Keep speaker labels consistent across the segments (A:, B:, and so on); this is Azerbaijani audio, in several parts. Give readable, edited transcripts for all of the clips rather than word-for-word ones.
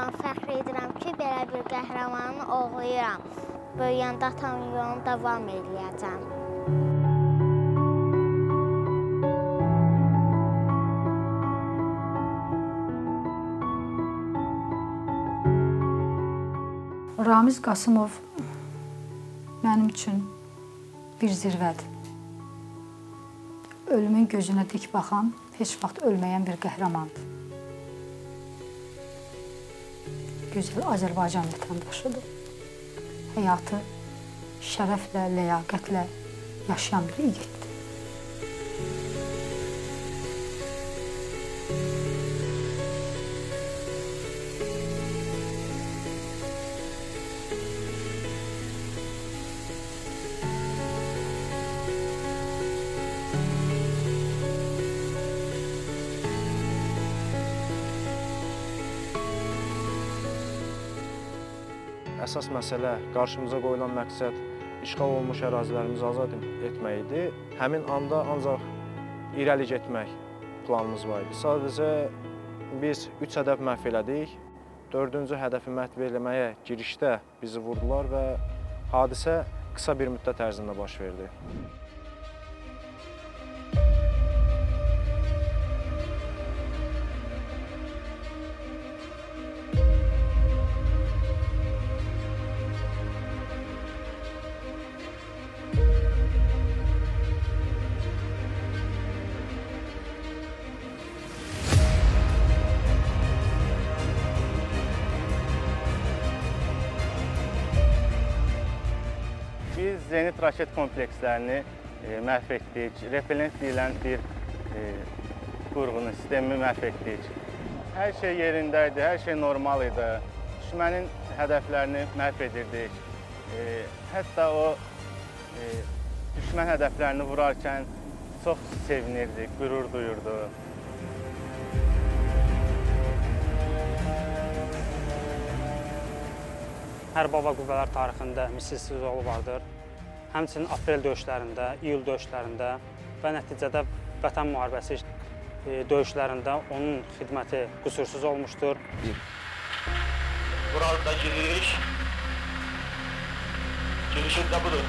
A: doğulduğumdan fəxr edirəm ki, belə bir qəhrəmanın oğluyam. Böyüyəndə atamın yolunu davam edəcəm.
B: Ramiz Qasımov mənim üçün bir zirvədir. Ölümün gözünə dik baxan, heç vaxt ölməyən bir qəhrəmandır. Gözəl Azərbaycan vətəndaşıdır. Həyatı şərəflə, ləyaqətlə yaşayan bir igiddir.
C: Əsas məsələ, qarşımıza qoyulan məqsəd işğal olunmuş ərazilərimizi azad etmək idi. Həmin anda ancaq irəli getmək planımız var idi. Sadəcə biz 3 hədəf məhv elədik. 4-cü hədəfi məhv eləməyə girişdə bizi vurdular və hadisə qısa bir müddət ərzində baş verdi.
D: Biz zenit raket komplekslərini məhv etdik, repellent deyilən bir qurğunun sistemini məhv etdik. Hər şey yerindəydi, hər şey normal idi. Düşmənin hədəflərini məhv edirdik. Hətta o düşmən hədəflərini vurarkən çox sevinirdik, qürur duyurdu.
E: Hərbi Hava Qüvvələr tarixində misilsiz rolu vardır. Həmçinin aprel döyüşlərində, iyul döyüşlərində və nəticədə Vətən müharibəsi döyüşlərində onun xidməti qüsursuz olmuşdur.
F: Burada giriş. Girişin də budur.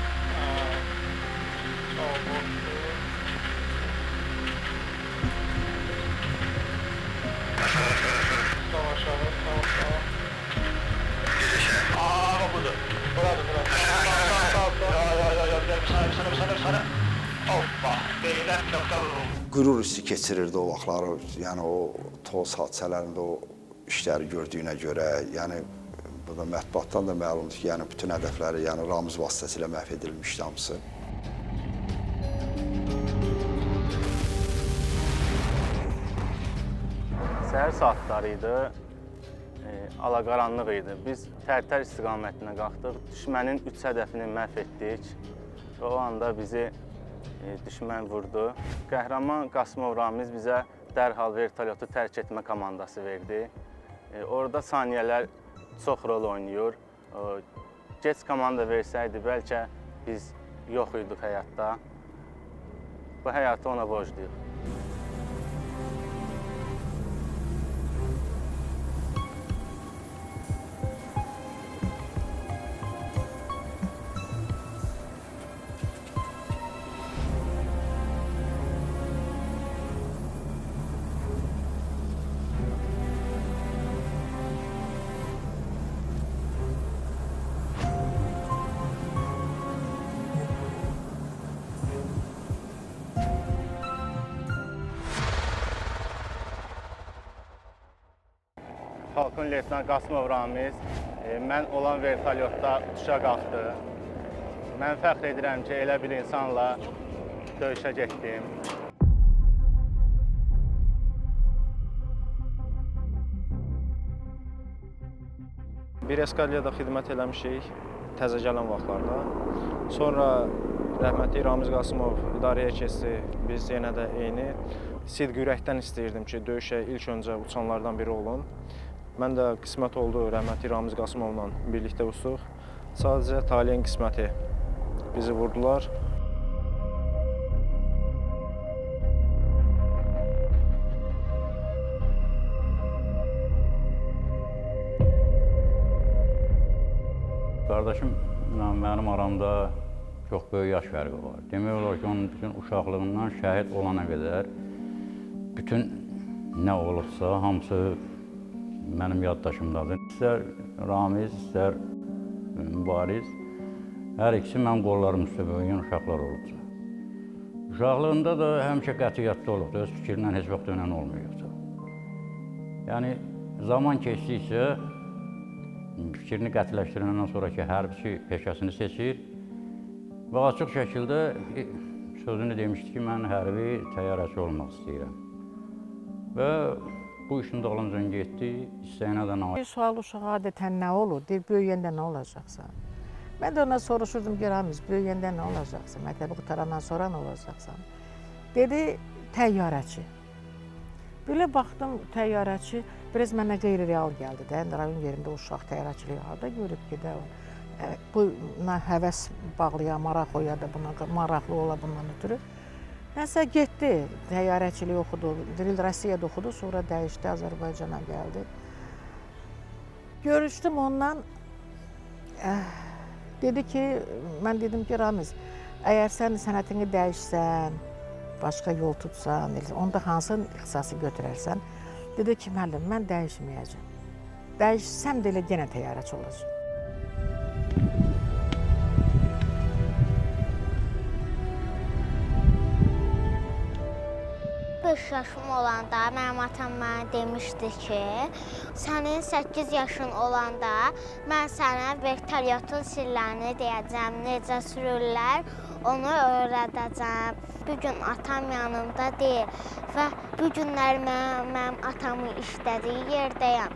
G: Qürur hissi keçirirdi o vaxtları, yəni o toz hadisələrində o işləri gördüyünə görə, yəni bu da mətbuatdan da məlumdur ki, yəni bütün hədəfləri, yəni Ramiz vasitəsilə məhv edilmişdi hamısı.
D: Səhər saatları idi, alaqaranlıq idi. Biz Tərtər istiqamətinə qalxdıq, düşmənin 3 hədəfini məhv etdik və o anda bizi düşmən vurdu. Qəhrəman Qasımov Ramiz bizə dərhal vertolyotu tərk etmə komandası verdi. Orada saniyələr çox rol oynayır. Gec komanda versəydi, bəlkə biz yox idik həyatda. Bu həyatı ona borcluyuq. Xalqın leytenant Qasımov Ramiz mən olan vertolyotda uçuşa qalxdı. Mən fəxr edirəm ki, elə bir insanla döyüşə getdim.
C: Bir eskaliyada xidmət eləmişik təzə gələn vaxtlarda. Sonra rəhmətli Ramiz Qasımov idarəyə keçdi, biz yenə də eyni. Sidq ürəkdən istəyirdim ki, döyüşə ilk öncə uçanlardan biri olum. Mən də qismət oldu, rəhmətli Ramiz Qasımovla birlikdə uçduq. Sadəcə taleyin qisməti bizi vurdular.
H: Qardaşımla mənim aramda çox böyük yaş fərqi var. Demək olar ki, onun bütün uşaqlığından şəhid olana qədər bütün nə olubsa, hamısı mənim yaddaşımdadır. İstər Ramiz, istər Mübariz, hər ikisi mənim qollarım üstə böyüyən uşaqlar olubdur. Uşaqlığında da həmişə qətiyyətli olubdur, öz fikrindən heç vaxt dönən olmayıbdır. Yəni, zaman keçdikcə fikrini qətiləşdirəndən sonraki hərbiçi peşəsini seçir və açıq şəkildə sözünü demişdi ki, mən hərbi təyyarəçi olmaq istəyirəm. Və bu işin dalınca getdi, istəyinə də nə var?
I: Bir sual uşağa adətən nə olur? Deyir, böyüyəndə nə olacaqsan? Mən də ona soruşurdum ki, Ramiz, böyüyəndə nə olacaqsan? Məktəbi qutarandan sonra nə olacaqsan? Dedi, təyyarəçi. Belə baxdım, təyyarəçi biraz mənə qeyri-real gəldi də. Rayon yerində uşaq təyyarəçiliyi harada görüb ki, buna həvəs bağlaya, maraq oya da buna, maraqlı ola bundan ötürü. Nəsə getdi, təyyarəçiliyi oxudu, Rusiyada oxudu, sonra dəyişdi, Azərbaycana gəldi. Görüşdüm ondan, dedi ki, mən dedim ki, Ramiz, əgər sən sənətini dəyişsən, başqa yol tutsan, onda hansı ixtisası götürərsən, dedi ki, müəllim, mən dəyişməyəcəm. Dəyişsəm də elə yenə təyyarəçi olacaq.
A: 5 yaşım olanda mənim atam mənə demişdi ki, sənin 8 yaşın olanda mən sənə vertolyotun sirlərini deyəcəm, necə sürürlər, onu öyrədəcəm. Bugün atam yanımda deyil və bu günlər mənim atamın işlədiyi yerdəyəm.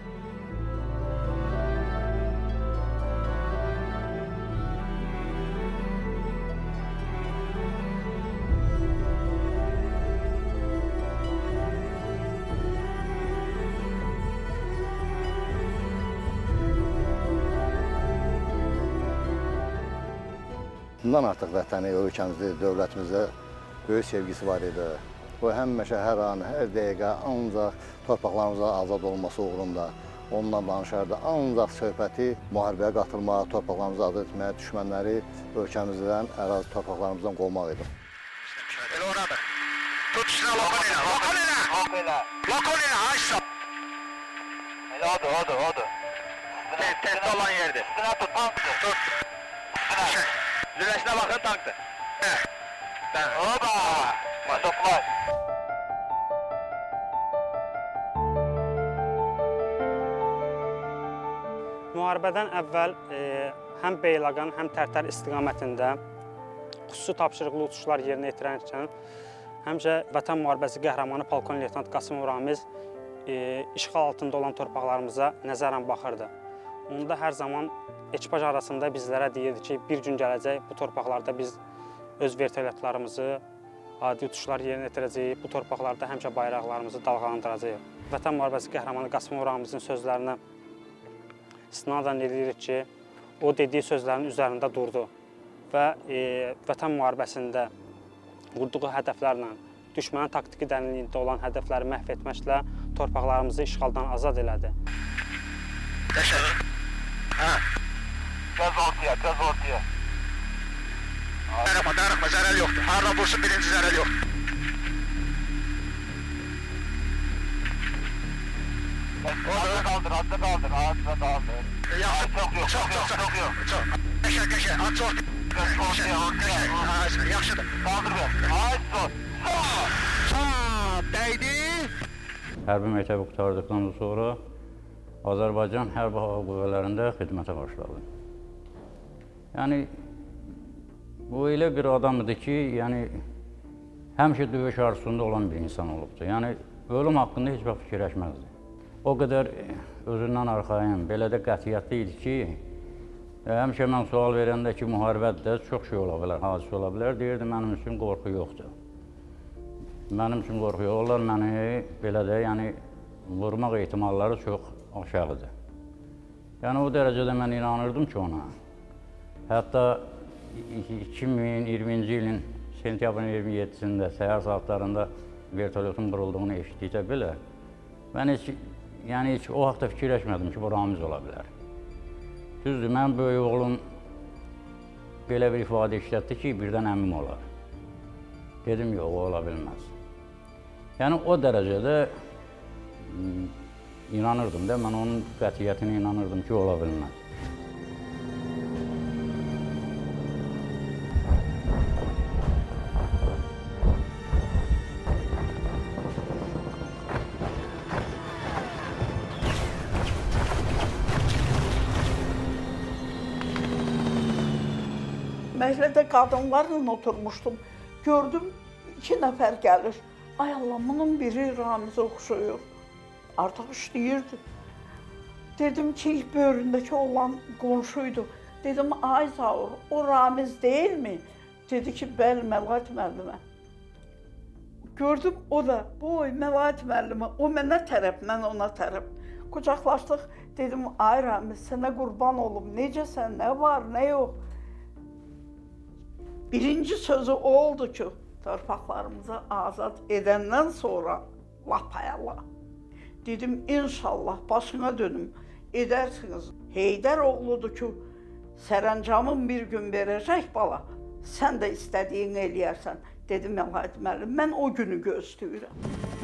J: Bundan artıq vətəni, ölkəmizdə, dövlətimizdə böyük sevgisi var idi. O həmişə, hər an, hər dəqiqə ancaq torpaqlarımıza azad olması uğrunda onunla danışardı. Ancaq söhbəti müharibəyə qatılmaq, torpaqlarımızı azad etmək, düşmənləri ölkəmizdən, ərazi torpaqlarımızdan qovmaq idi.
F: Elə oradır. Tut üstünə lokal elə, lokal elə. Lokal elə, aşağı. Elə odur. Təhdə olan yerdir. Üstünə tut. Üstünə. Zürəşinə baxın, tankdır. Oba! Masoflar.
E: Müharibədən əvvəl həm Beyləqan, həm Tərtər istiqamətində xüsusi tapşırıqlı uçuşlar yerinə yetirərkən həmcə Vətən müharibəsi qəhrəmanı Polkovnik Leytenant Qasımov Ramiz işğal altında olan torpaqlarımıza nəzərən baxırdı. Onda hər zaman ekipaj arasında bizlərə deyirdi ki, bir gün gələcək bu torpaqlarda biz öz vertolyotlarımızı, adi uçuşlar yerinə yetirəcəyik, bu torpaqlarda həmişə bayraqlarımızı dalğalandıracağıq. Vətən müharibəsi qəhrəmanı Qasımov Ramizin sözlərinə istinadən edirik ki, o dediyi sözlərin üzərində durdu və Vətən müharibəsində qurduğu hədəflərlə, düşmənin taktiki dərinliyində olan hədəfləri məhv etməklə torpaqlarımızı işğaldan azad elədi.
F: Təşəkkür. Hə. Göz ortaya. Darıxma, zərəl yoxdur. Harada vursun, birinci zərəl yoxdur. Adda qaldır. Çox yox. Qəşə, at ortaya. Yaxşıdır. Qaldır ver. Sağ, dəydi.
H: Hərbi məktəbi qurtardıqdan sonra Azərbaycan hərbi hava qüvvələrində xidmətə başladı. Yəni, bu elə bir adamdır ki, həmişə döyüş arzusunda olan bir insan olubdur. Yəni, ölüm haqqında heç vaxt fikirləşməzdi. O qədər özündən arxayın, belə də qətiyyətli idi ki, həmişə mən sual verəndə ki, müharibədə çox şey ola bilər, hadisə ola bilər, deyirdi, mənim üçün qorxu yoxdur. Mənim üçün qorxu yox, onlar məni belə də, vurmaq ehtimalları çox aşağıdır. Yəni, o dərəcədə mən inanırdım ki, ona. Hətta 2020-ci ilin sentyabrın 27-sində səhər saatlarında vertolyotun vurulduğunu eşitdikcə belə, mən heç o haqda fikirləşmədim ki, bu Ramiz ola bilər. Düzdür, mənim böyük oğlum belə bir ifadə işlətdi ki, birdən əmim olar. Dedim, yox, o ola bilməz. Yəni, o dərəcədə inanırdım da, mən onun qətiyyətinə inanırdım ki, ola bilməz.
K: Məhəllədə qadınlarla oturmuşdum. Gördüm, 2 nəfər gəlir. Ay Allah, bunun biri Ramizə oxşuyur. Artıq işləyirdi. Dedim ki, ilk böyründəki olan qonşuydu. Dedim, ay Zaur, o Ramiz deyilmi? Dedi ki, bəli, Məlahət müəllimə. Gördüm, o da, boy, Məlahət müəllimə, o mənə tərəf, mən ona tərəf. Qucaqlaşdıq, dedim, ay Ramiz, sənə qurban olum, necəsən, nə var, nə yox? Birinci sözü o oldu ki, torpaqlarımızı azad edəndən sonra lap ayala. Dedim, inşallah başına dönüm, edərsiniz. Heydər oğludur ki, sərəncamın bir gün verəcək bala, sən də istədiyini eləyərsən. Dedim, Məlahət müəllim, mən o günü gözləyirəm.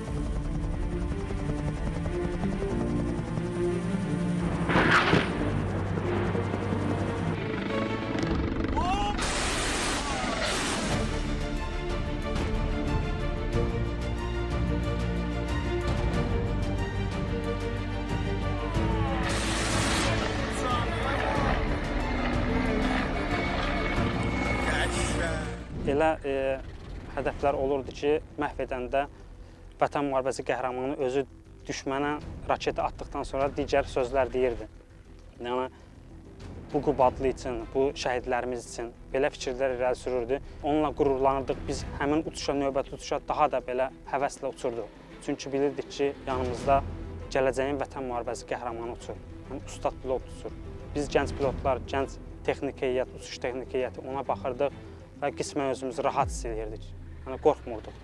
E: Elə hədəflər olurdu ki, məhv edəndə Vətən müharibəsi qəhrəmanı özü düşmənə raket atdıqdan sonra digər sözlər deyirdi. Yəni, bu Qubadlı üçün, bu şəhidlərimiz üçün belə fikirlər irəli sürürdü. Onunla qürurlanırdıq, biz həmin uçuşa, növbəti uçuşa daha da belə həvəslə uçurduq. Çünki bilirdik ki, yanımızda gələcəyin Vətən müharibəsi qəhrəmanı uçur, yəni ustad pilot uçur. Biz gənc pilotlar, gənc texniki heyət, uçuş texniki heyəti ona baxırdıq və qismən özümüzü rahat hiss edirdik, yəni qorxmurduq.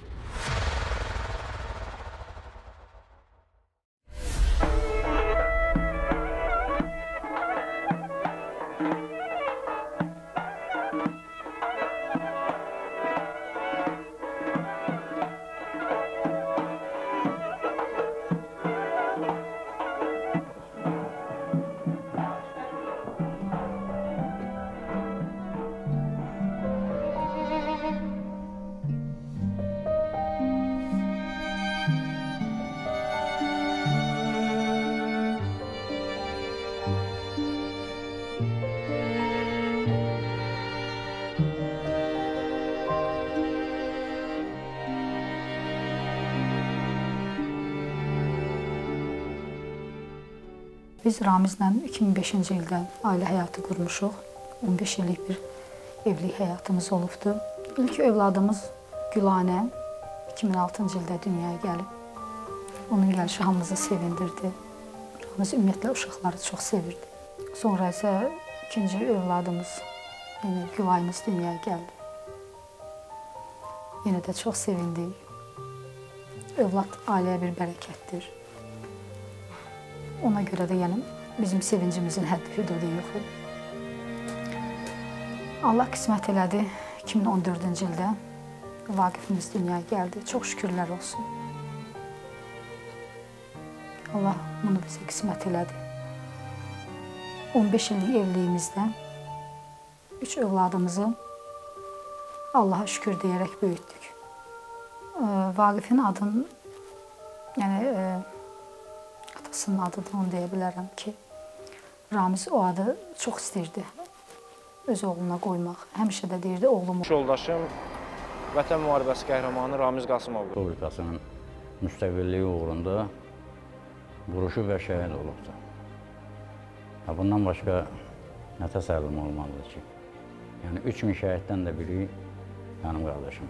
B: Biz Ramizlə 2005-ci ildə ailə həyatı qurmuşuq. 15 illik bir evlilik həyatımız olubdur. İlk övladımız Gülanə 2006-cı ildə dünyaya gəlib. Onun gəlişi hamımızı sevindirdi. Ramiz ümumiyyətlə uşaqları çox sevirdi. Sonra isə ikinci övladımız, yəni Gülayımız dünyaya gəldi. Yenə də çox sevindik. Övlad ailəyə bir bərəkətdir. Ona görə də yəni bizim sevincimizin həddi-hüdudu yoxdur. Allah qismət elədi, 2014-cü ildə Vaqifimiz dünyaya gəldi. Çox şükürlər olsun. Allah bunu bizə qismət elədi. 15 illik evliyimizdə 3 övladımızı Allaha şükür deyərək böyütdük. Vaqifin adını, yəni atasının adıdır, onu deyə bilərəm ki, Ramiz o adı çox istəyirdi öz oğluna qoymaq. Həmişə də deyirdi, oğlumu.
C: Yoldaşım Vətən müharibəsi qəhrəmanı Ramiz Qasımovdur.
H: Respublikasının müstəqilliyi uğrunda vuruşu və şəhid olubdur. Bundan başqa nə təsəllim olmalıdır ki? Yəni 3000 şəhiddən də biri mənim qardaşım.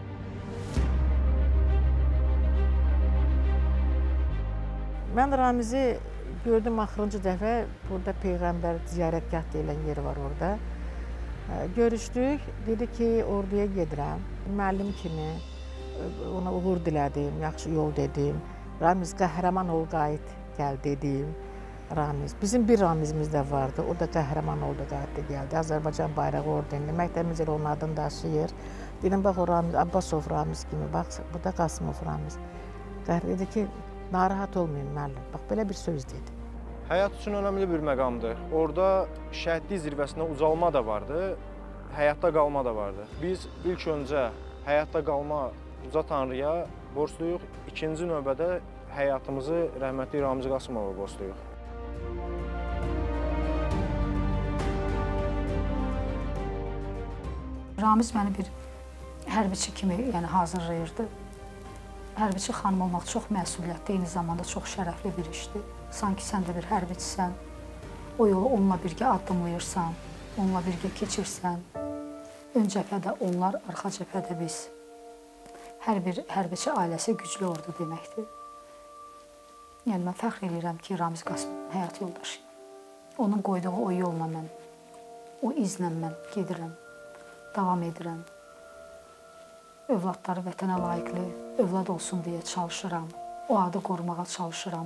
I: Mən Ramizi gördüm axırıncı dəfə, burada Peyğəmbər ziyarətgah deyilən yeri var orada. Görüşdük, dedi ki, orduya gedirəm. Müəllim kimi ona uğur dilədim, yaxşı yol dedim. Ramiz qəhrəman ol, qayıt, gəl dedim. Ramiz. Bizim bir Ramizimiz də vardı. O da qəhrəman oldu, qəhətdə gəldi. Azərbaycan bayrağı ordenli. Məktəbimiz elə onun adını daşıyır. Dedim, bax o Ramiz, Abbasov Ramiz kimi, bax bu da Qasımov Ramiz. Qəhər dedi ki, narahat olmayın müəllim. Bax, belə bir söz dedi.
C: Həyat üçün önəmli bir məqamdır. Orada şəhidlik zirvəsinə ucalma da vardı, həyatda qalma da vardı. Biz ilk öncə həyatda qalma uca Tanrıya borcluyuq. İkinci növbədə həyatımızı rəhmətli Ramiz Qasımova borcluyuq.
B: Ramiz məni bir hərbiçi kimi hazırlayırdı. Hərbiçi xanım olmaq çox məsuliyyətli, eyni zamanda çox şərəfli bir işdir. Sanki sən də bir hərbiçisən, o yolu onunla birgə addımlayırsan, onunla birgə keçirsən. Ön cəbhədə onlar, arxa cəbhədə biz. Hər bir hərbiçi ailəsi güclü ordu deməkdir. Yəni, mən fəxr edirəm ki, Ramiz Qasımov həyat yoldaşıyım. Onun qoyduğu o yolla mən, o izlə mən gedirəm, davam edirəm. Övladları vətənə layiqli, övlad olsun deyə çalışıram. O adı qorumağa çalışıram.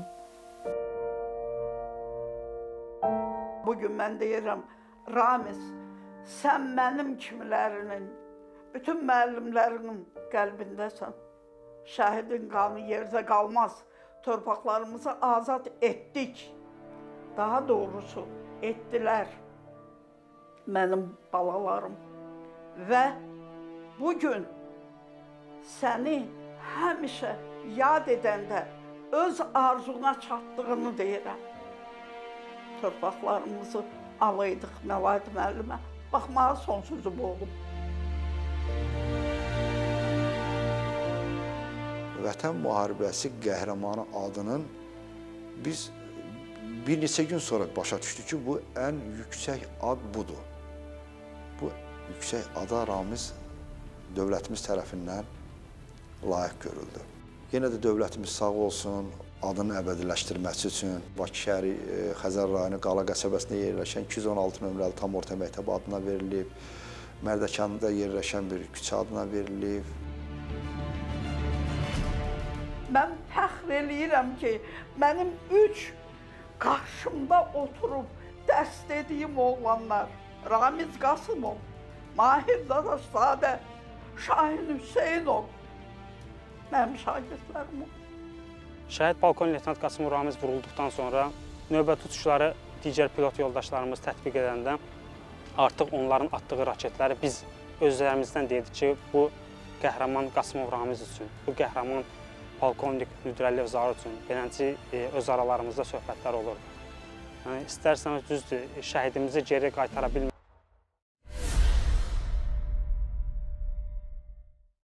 K: Bugün mən deyirəm, Ramiz, sən mənim kimilərinin, bütün müəllimlərinin qəlbindəsən. Şəhidin qanı yerdə qalmaz. Torpaqlarımızı azad etdik. Daha doğrusu etdilər mənim balalarım. Və bugün səni həmişə yad edəndə öz arzuna çatdığını deyirəm. Torpaqlarımızı alaydıq Məlahət müəllimə. Baxmağa son sözü bu olub.
G: Vətən müharibəsi qəhrəmanı adının biz bir neçə gün sonra başa düşdük ki, bu ən yüksək ad budur. Bu yüksək ada Ramiz dövlətimiz tərəfindən layiq görüldü. Yenə də dövlətimiz sağ olsun, adını əbədiləşdirməsi üçün Bakı şəhəri Xəzər rayonu Qala qəsəbəsində yerləşən 216 nömrəli tam orta məktəb adına verilib, Mərdəkanda yerləşən bir küçə adına verilib.
K: Mən fəxr eləyirəm ki, mənim 3 qarşımda oturub dərs dediyim oğlanlar, Ramiz Qasımov, Mahir Dadaşzadə, Şahin Hüseynov, mənim şagirdlərim oldu.
E: Şəhid Polkovnik Leytenant Qasımov Ramiz vurulduqdan sonra növbəti uçuşları digər pilot yoldaşlarımız tətbiq edəndə artıq onların atdığı raketləri biz özlərimizdən dedik ki, bu qəhrəman Qasımov Ramiz üçün, bu qəhrəman Polkovnik Nüdrəlliyev Zaur üçün beləncə öz aralarımızda söhbətlər olurdu. Yəni, istərsəniz düzdür, şəhidimizi geri qaytara bilmədik.